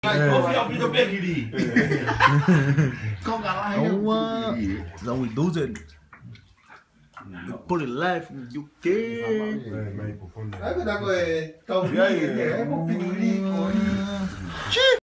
Rồi mình đủ rồi. Put it live in UK. Đấy, cái đang rồi, tàu đi, để em một tí đi.